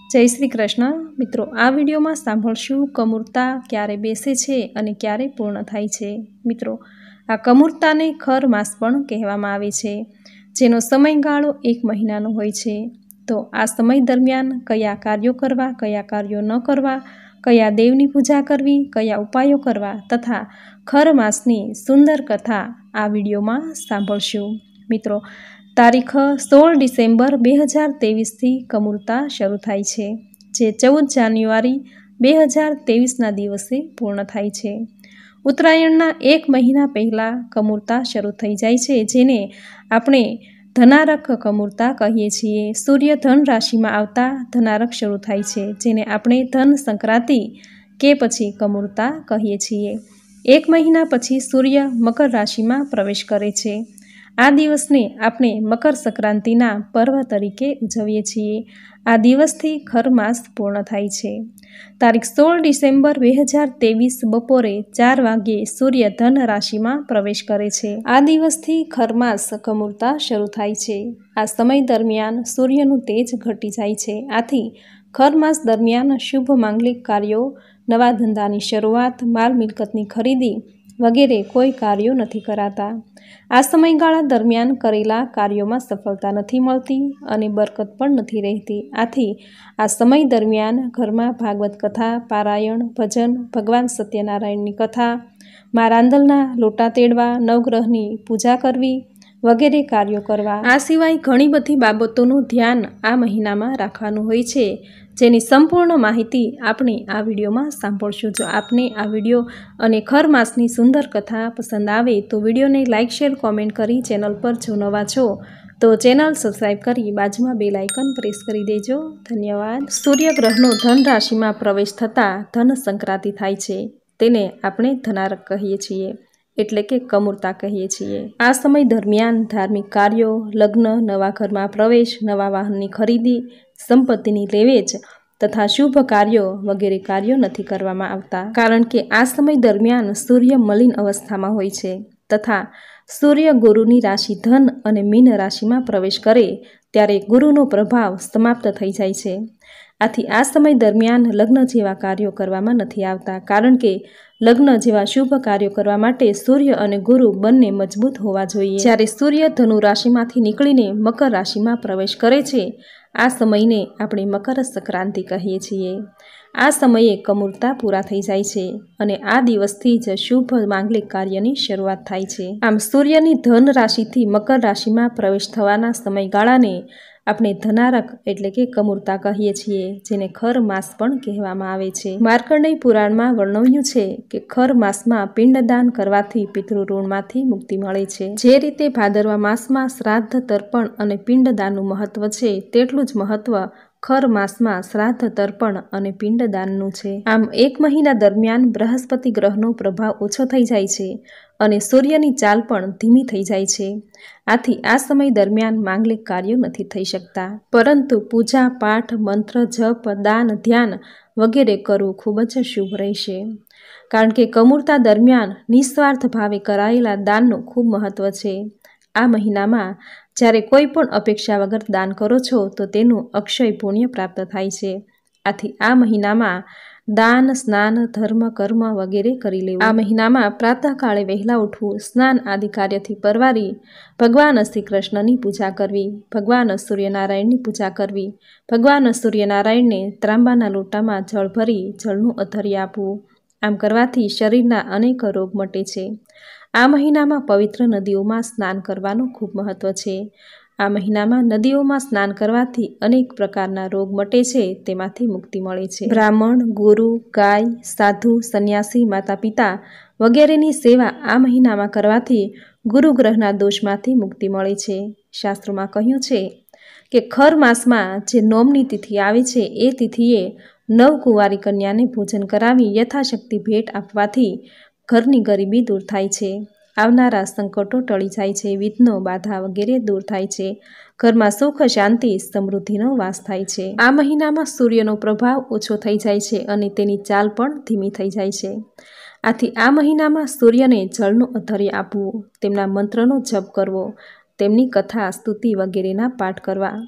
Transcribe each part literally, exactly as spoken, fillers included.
જય શ્રી કૃષ્ણ મિત્રો, આ વિડીયોમાં સાંભળશું કમૂરતા ક્યારે બેસે છે અને ક્યારે પૂર્ણ થાય છે। મિત્રો, આ કમૂરતાને ખર માસ પણ કહેવામાં આવે છે, જેનો સમયગાળો એક મહિનાનો હોય છે। તો આ સમય દરમિયાન કયા કાર્યો કરવા, કયા કાર્યો ન કરવા, કયા દેવની પૂજા કરવી, કયા ઉપાયો કરવા તથા ખર માસની સુંદર કથા આ વિડીયોમાં સાંભળશું। મિત્રો, તારીખ સોળ ડિસેમ્બર બે હજાર ત્રેવીસથી કમૂરતા શરૂ થાય છે, જે ચૌદ જાન્યુઆરી બે હજાર ત્રેવીસના દિવસે પૂર્ણ થાય છે। ઉત્તરાયણના એક મહિના પહેલાં કમૂરતા શરૂ થઈ જાય છે, જેને આપણે ધનારક કમૂરતા કહીએ છીએ। સૂર્ય ધન રાશિમાં આવતા ધનારક શરૂ થાય છે, જેને આપણે ધન સંક્રાંતિ કે પછી કમૂરતા કહીએ છીએ। એક મહિના પછી સૂર્ય મકર રાશિમાં પ્રવેશ કરે છે। આ દિવસને આપણે મકર સંક્રાંતિના પર્વ તરીકે ઉજવીએ છીએ। આ દિવસથી ખર માસ પૂર્ણ થાય છે। તારીખ સોળ ડિસેમ્બર બે હજાર ત્રેવીસ બપોરે ચાર વાગ્યે સૂર્ય ધન રાશિમાં પ્રવેશ કરે છે। આ દિવસથી ખર માસ કમૂરતા શરૂ થાય છે। આ સમય દરમિયાન સૂર્યનું તેજ ઘટી જાય છે। આથી ખર માસ દરમિયાન શુભ માંગલિક કાર્યો, નવા ધંધાની શરૂઆત, માલ મિલકતની ખરીદી વગેરે કોઈ કાર્યો નથી કરાતા। આ સમયગાળા દરમિયાન કરેલા કાર્યોમાં સફળતા નથી મળતી અને બરકત પણ નથી રહેતી। આથી આ સમય દરમિયાન ઘરમાં ભાગવત કથા, પારાયણ, ભજન, ભગવાન સત્યનારાયણની કથા, મા રાંદલના લોટા તેડવા, નવગ્રહની પૂજા કરવી વગેરે કાર્યો કરવા। આ સિવાય ઘણી બધી બાબતોનું ધ્યાન આ મહિનામાં રાખવાનું હોય છે, જેની સંપૂર્ણ માહિતી આપણે આ વિડીયોમાં સાંભળશું। જો આપને આ વિડીયો અને ખર માસની સુંદર કથા પસંદ આવે તો વિડીયોને લાઇક, શેર, કોમેન્ટ કરી ચેનલ પર જો નવા છો તો ચેનલ સબસ્ક્રાઈબ કરી બાજુમાં બેલ આઇકન પ્રેસ કરી દેજો। ધન્યવાદ। સૂર્યગ્રહનો ધન રાશિમાં પ્રવેશ થતાં ધન સંક્રાંતિ થાય છે, તેને આપણે ધનારક કહીએ છીએ, એટલે કે કમૂરતા કહીએ છીએ। આ સમય દરમિયાન ધાર્મિક કાર્યો, લગ્ન, નવા ઘરમાં પ્રવેશ, નવા વાહનની ખરીદી, સંપત્તિની લેવેચ તથા શુભ કાર્યો વગેરે કાર્યો નથી કરવામાં આવતા, કારણ કે આ સમય દરમિયાન સૂર્ય મલિન અવસ્થામાં હોય છે તથા સૂર્ય ગુરુની રાશિ ધન અને મીન રાશિમાં પ્રવેશ કરે ત્યારે ગુરુનો પ્રભાવ સમાપ્ત થઈ જાય છે। આથી આ સમય દરમિયાન લગ્ન જેવા કાર્યો કરવામાં નથી આવતા, કારણ કે લગ્ન જેવા શુભ કાર્યો કરવા માટે સૂર્ય અને ગુરુ બંને મજબૂત હોવા જોઈએ। જ્યારે સૂર્ય ધનુ રાશિમાંથી નીકળીને મકર રાશિમાં પ્રવેશ કરે છે, આ સમયને આપણે મકર સંક્રાંતિ કહીએ છીએ। આ સમયે કમૂરતા પૂરા થઈ જાય છે અને આ દિવસથી જ શુભ માંગલિક કાર્યની શરૂઆત થાય છે। આમ સૂર્યની ધન રાશિથી મકર રાશિમાં પ્રવેશ થવાના સમયગાળાને આપણે ધનારક એટલે કે કમૂરતા કહીએ છીએ, જેને ખર માસ પણ કહેવામાં આવે છે। માર્કંડેય પુરાણમાં વર્ણવ્યું છે કે ખર માસમાં પિંડદાન કરવાથી પિતૃઋણમાંથી મુક્તિ મળે છે। જે રીતે ભાદરવા માસમાં શ્રાદ્ધ, તર્પણ અને પિંડદાનનું મહત્વ છે, તેટલું જ મહત્વ ખર માસમાં શ્રાદ્ધ, તર્પણ અને પિંડદાનનું છે। આમ એક મહિના દરમિયાન બૃહસ્પતિ ગ્રહનો પ્રભાવ ઓછો થઈ જાય છે અને સૂર્યની ચાલ પણ ધીમી થઈ જાય છે। આથી આ સમય દરમિયાન માંગલિક કાર્યો નથી થઈ શકતા, પરંતુ પૂજા, પાઠ, મંત્ર, જપ, દાન, ધ્યાન વગેરે કરવું ખૂબ જ શુભ રહેશે, કારણ કે કમૂરતા દરમિયાન નિસ્વાર્થ ભાવે કરાયેલા દાનનું ખૂબ મહત્વ છે। આ મહિનામાં જ્યારે કોઈ પણ અપેક્ષા વગર દાન કરો છો તો તેનું અક્ષય પુણ્ય પ્રાપ્ત થાય છે। આથી આ મહિનામાં દાન, સ્નાન, ધર્મ, કર્મ વગેરે કરી લેવું। આ મહિનામાં પ્રાતઃકાળે વહેલા ઉઠવું, સ્નાન આદિ કાર્યથી પરવારી ભગવાન શ્રી કૃષ્ણની પૂજા કરવી, ભગવાન સૂર્યનારાયણની પૂજા કરવી, ભગવાન સૂર્યનારાયણને ત્રાંબાના લોટામાં જળ ભરી જળનું અધર્ય આપવું। આમ કરવાથી શરીરના અનેક રોગ મટે છે। આ મહિનામાં પવિત્ર નદીઓમાં સ્નાન કરવાનું ખૂબ મહત્વ છે। આ મહિનામાં નદીઓમાં સ્નાન કરવાથી અનેક પ્રકારના રોગ મટે છે, તેમાંથી મુક્તિ મળે છે। બ્રાહ્મણ, ગુરુ, ગાય, સાધુ, સંન્યાસી, માતા પિતા વગેરેની સેવા આ મહિનામાં કરવાથી ગુરુ ગ્રહના દોષમાંથી મુક્તિ મળે છે। શાસ્ત્રોમાં કહ્યું છે કે ખર માસમાં જે નોમની તિથિ આવે છે, એ તિથિએ નવકુંવારી કન્યાને ભોજન કરાવી યથાશક્તિ ભેટ આપવાથી ઘરની ગરીબી દૂર થાય છે, આવનારા સંકટો ટળી જાય છે, વિઘ્નો, બાધા વગેરે દૂર થાય છે, ઘરમાં સુખ, શાંતિ, સમૃદ્ધિનો વાસ થાય છે। આ મહિનામાં સૂર્યનો પ્રભાવ ઓછો થઈ જાય છે અને તેની ચાલ પણ ધીમી થઈ જાય છે। આથી આ મહિનામાં સૂર્યને જળનું અધર્ય આપવું, તેમના મંત્રનો જપ કરવો, તેમની કથા, સ્તુતિ વગેરેના પાઠ કરવા।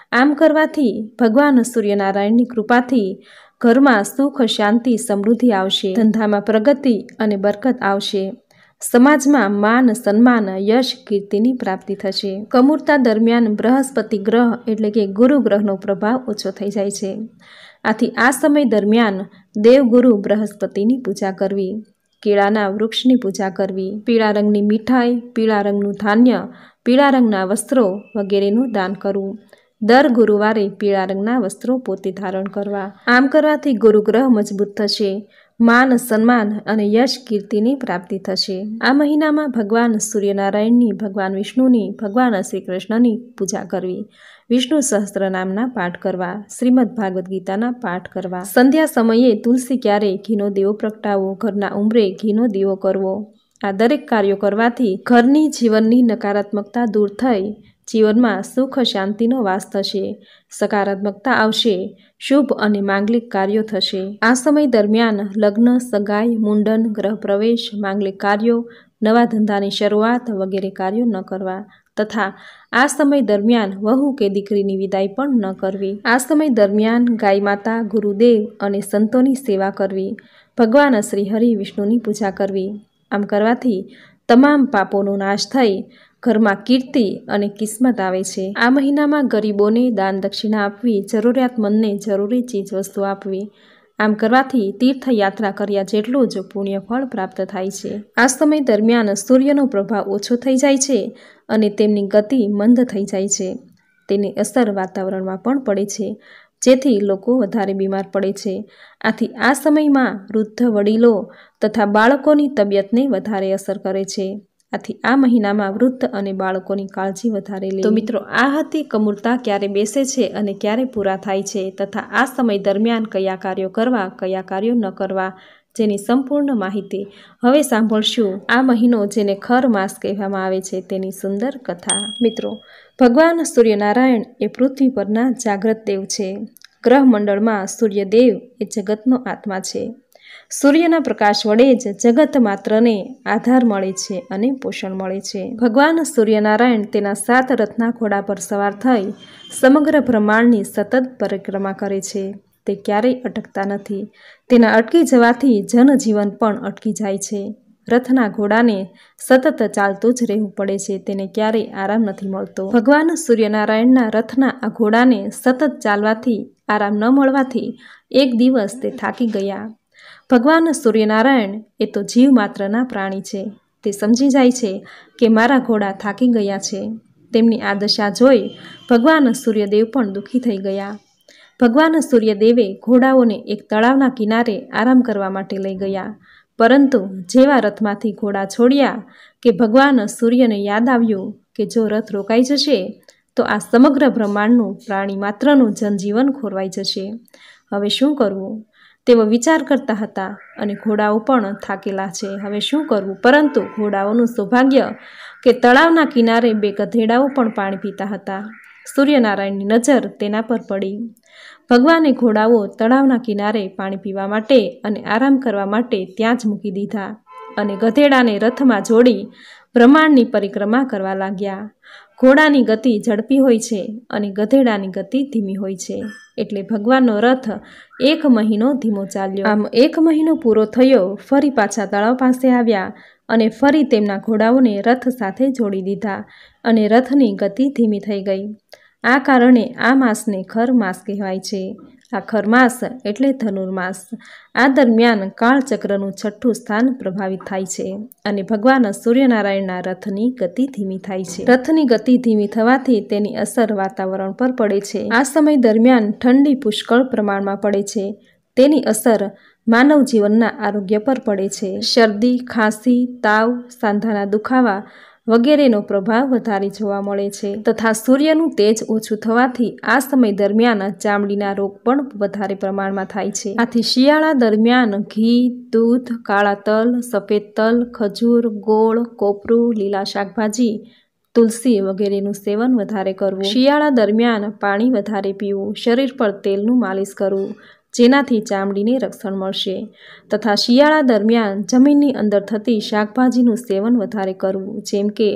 આમ કરવાથી ભગવાન સૂર્યનારાયણની કૃપાથી ઘરમાં સુખ, શાંતિ, સમૃદ્ધિ આવશે, ધંધામાં પ્રગતિ અને બરકત આવશે, સમાજમાં માન, સન્માન, યશ, કીર્તિની પ્રાપ્તિ થશે. કમૂરતા દરમિયાન બૃહસ્પતિ ગ્રહ એટલે કે ગુરુ ગ્રહનો પ્રભાવ ઓછો થઈ જાય છે. આથી આ સમય દરમિયાન દેવગુરુ બૃહસ્પતિની પૂજા કરવી, કેળાના વૃક્ષની પૂજા કરવી, પીળા રંગની મીઠાઈ, પીળા રંગનું ધાન્ય, પીળા રંગના વસ્ત્રો વગેરેનું દાન કરવું. દર ગુરુવારે પીળા રંગના વસ્ત્રો પોતે ધારણ કરવા. આમ કરવાથી ગુરુગ્રહ મજબૂત થશે, માન, સન્માન અને યશ, કીર્તિની પ્રાપ્તિ થશે. આ મહિનામાં ભગવાન સૂર્યનારાયણની, ભગવાન વિષ્ણુની, ભગવાન શ્રી કૃષ્ણની પૂજા કરવી, વિષ્ણુ સહસ્ત્ર નામના પાઠ કરવા, શ્રીમદ ભાગવદ્ ગીતાના પાઠ કરવા. સંધ્યા સમયે તુલસી ક્યારે ઘીનો દીવો પ્રગટાવવો, ઘરના ઉંબરે ઘીનો દીવો કરવો. આ દરેક કાર્યો કરવાથી ઘરની જીવનની નકારાત્મકતા દૂર થઈ જીવનમાં સુખ, શાંતિનો વાસ થશે, સકારાત્મકતા આવશે, શુભ અને માંગલિક કાર્યો થશે. આ સમય દરમિયાન લગ્ન, સગાઈ, મુંડન, ગ્રહ પ્રવેશ, માંગલિક કાર્યો, નવા ધંધાની શરૂઆત વગેરે કાર્યો ન કરવા તથા આ સમય દરમિયાન વહુ કે દીકરીની વિદાય પણ ન કરવી. આ સમય દરમિયાન ગાય માતા, ગુરુદેવ અને સંતોની સેવા કરવી, ભગવાન શ્રી હરિ વિષ્ણુની પૂજા કરવી. આમ કરવાથી તમામ પાપોનો નાશ થઈ ઘરમાં કીર્તિ અને કિસ્મત આવે છે. આ મહિનામાં ગરીબોને દાન દક્ષિણા આપવી, જરૂરિયાતમંદને જરૂરી ચીજ વસ્તુ આપવી. આમ કરવાથી તીર્થયાત્રા કર્યા જેટલું જ પુણ્યફળ પ્રાપ્ત થાય છે. આ સમય દરમિયાન સૂર્યનો પ્રભાવ ઓછો થઈ જાય છે અને તેમની ગતિ મંદ થઈ જાય છે. તેની અસર વાતાવરણમાં પણ પડે છે, જેથી લોકો વધારે બીમાર પડે છે. આથી આ સમયમાં વૃદ્ધ, વડીલો તથા બાળકોની તબિયતને વધારે અસર કરે છે. આથી આ મહિનામાં વૃદ્ધ અને બાળકોની કાળજી વધારે લેવી. તો મિત્રો, આ હતી કમૂરતા ક્યારે બેસે છે અને ક્યારે પૂરા થાય છે તથા આ સમય દરમિયાન કયા કાર્યો કરવા, કયા કાર્યો ન કરવા, જેની સંપૂર્ણ માહિતી. હવે સાંભળશું આ મહિનો જેને ખર માસ કહેવામાં આવે છે તેની સુંદર કથા. મિત્રો, ભગવાન સૂર્યનારાયણ એ પૃથ્વી પરના જાગ્રત દેવ છે. ગ્રહ મંડળમાં સૂર્યદેવ એ જગતનો આત્મા છે. સૂર્યના પ્રકાશ વડે જ જગત માત્રને આધાર મળે છે અને પોષણ મળે છે. ભગવાન સૂર્યનારાયણ તેના સાત રથના ઘોડા પર સવાર થઈ સમગ્ર બ્રહ્માંડની સતત પરિક્રમા કરે છે. તે ક્યારેય અટકતા નથી. તેના અટકી જવાથી જનજીવન પણ અટકી જાય છે. રથના ઘોડાને સતત ચાલતું જ રહેવું પડે છે, તેને ક્યારેય આરામ નથી મળતો. ભગવાન સૂર્યનારાયણના રથના આ ઘોડાને સતત ચાલવાથી, આરામ ન મળવાથી એક દિવસ તે થાકી ગયા. ભગવાન સૂર્યનારાયણ એ તો જીવ માત્રના પ્રાણી છે. તે સમજી જાય છે કે મારા ઘોડા થાકી ગયા છે. તેમની આ દશા જોઈ ભગવાન સૂર્યદેવ પણ દુઃખી થઈ ગયા. ભગવાન સૂર્યદેવે ઘોડાઓને એક તળાવના કિનારે આરામ કરવા માટે લઈ ગયા. પરંતુ જેવા રથમાંથી ઘોડા છોડ્યા કે ભગવાન સૂર્યને યાદ આવ્યું કે જો રથ રોકાઈ જશે તો આ સમગ્ર બ્રહ્માંડનું પ્રાણી માત્રનું જનજીવન ખોરવાઈ જશે. હવે શું કરવું? તેઓ વિચાર કરતા હતા અને ઘોડાઓ પણ થાકેલા છે. હવે શું કરવું? પરંતુ ઘોડાઓનું સૌભાગ્ય કે તળાવના કિનારે બે ગધેડાઓ પણ પાણી પીતા હતા. સૂર્યનારાયણની નજર તેના પર પડી. ભગવાને ઘોડાઓ તળાવના કિનારે પાણી પીવા માટે અને આરામ કરવા માટે ત્યાં જ મૂકી દીધા અને ગધેડાને રથમાં જોડી બ્રહ્માંડની પરિક્રમા કરવા લાગ્યા. ઘોડાની ગતિ ઝડપી હોય છે અને ગધેડાની ગતિ ધીમી હોય છે. એટલે ભગવાનનો રથ એક મહિનો ધીમો ચાલ્યો. આમ એક મહિનો પૂરો થયો. ફરી પાછા તળાવ પાસે આવ્યા અને ફરી તેમના ઘોડાઓને રથ સાથે જોડી દીધા અને રથની ગતિ ધીમી થઈ ગઈ. આ કારણે આ માસને ખર માસ કહેવાય છે. આ ખર માસ એટલે ધનુર્માસ. આ દરમિયાન કાળચક્રનું છઠ્ઠું સ્થાન પ્રભાવિત થાય છે અને ભગવાન સૂર્યનારાયણના રથની ગતિ ધીમી થાય છે. રથની ગતિ ધીમી થવાથી તેની અસર વાતાવરણ પર પડે છે. આ સમય દરમિયાન ઠંડી પુષ્કળ પ્રમાણમાં પડે છે. તેની અસર માનવ જીવનના આરોગ્ય પર પડે છે. શરદી, ખાંસી, તાવ, સાંધાના દુખાવા વગેરેનો પ્રભાવ વધારે જોવા મળે છે તથા સૂર્યનું તેજ ઓછું થવાથી આ સમય દરમિયાન ચામડીના રોગ પણ વધારે પ્રમાણમાં થાય છે. આથી શિયાળા દરમિયાન ઘી, દૂધ, કાળા તલ, સફેદ તલ, ખજૂર, ગોળ, કોપરું, લીલા શાકભાજી, તુલસી વગેરેનું સેવન વધારે કરવું. શિયાળા દરમિયાન પાણી વધારે પીવું. શરીર પર તેલનું માલિશ કરવું, જેનાથી ચામડીને રક્ષણ મળશે તથા શિયાળા દરમિયાન જમીનની અંદર થતી શાકભાજીનું સેવન વધારે કરવું, જેમ કે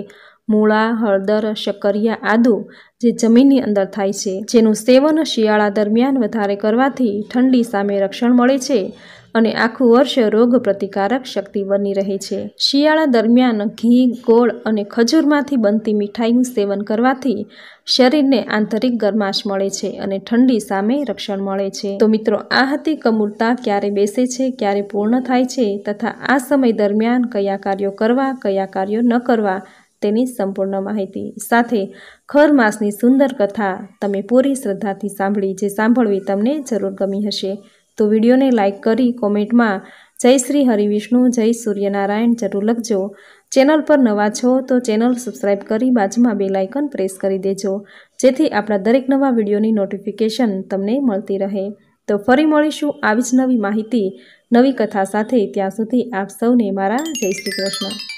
મૂળા, હળદર, શક્કરિયા, આદુ જે જમીનની અંદર થાય છે, જેનું સેવન શિયાળા દરમિયાન વધારે કરવાથી ઠંડી સામે રક્ષણ મળે છે અને આખું વર્ષ રોગ પ્રતિકારક શક્તિ બની રહે છે. શિયાળા દરમિયાન ઘી, ગોળ અને ખજૂરમાંથી બનતી મીઠાઈનું સેવન કરવાથી શરીરને આંતરિક ગરમાશ મળે છે અને ઠંડી સામે રક્ષણ મળે છે. તો મિત્રો, આ હતી કમૂરતા ક્યારે બેસે છે, ક્યારે પૂર્ણ થાય છે તથા આ સમય દરમિયાન કયા કાર્યો કરવા, કયા કાર્યો ન કરવા તેની સંપૂર્ણ માહિતી. સાથે ખર માસની સુંદર કથા તમે પૂરી શ્રદ્ધાથી સાંભળી, જે સાંભળવી તમને જરૂર ગમી હશે. તો વિડીયોને લાઇક કરી કોમેન્ટમાં જય શ્રી હરિવિષ્ણુ, જય સૂર્યનારાયણ જરૂર લખજો. ચેનલ પર નવા છો તો ચેનલ સબસ્ક્રાઈબ કરી બાજુમાં બેલ આઇકન પ્રેસ કરી દેજો, જેથી આપણા દરેક નવા વિડીયોની નોટિફિકેશન તમને મળતી રહે. તો ફરી મળીશું આવી જ નવી માહિતી, નવી કથા સાથે. ત્યાં સુધી આપ સૌને મારા જય શ્રી કૃષ્ણ.